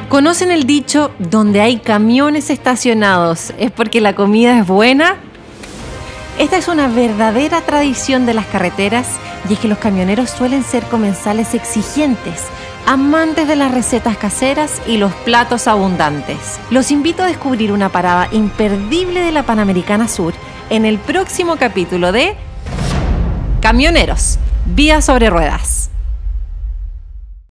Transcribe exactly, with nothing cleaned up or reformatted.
¿Conocen el dicho, donde hay camiones estacionados es porque la comida es buena? Esta es una verdadera tradición de las carreteras y es que los camioneros suelen ser comensales exigentes, amantes de las recetas caseras y los platos abundantes. Los invito a descubrir una parada imperdible de la Panamericana Sur en el próximo capítulo de Camioneros, Vida sobre Ruedas.